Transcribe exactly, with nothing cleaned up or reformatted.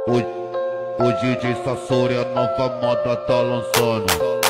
O, o D J Sasori, a nova moda tá lançando.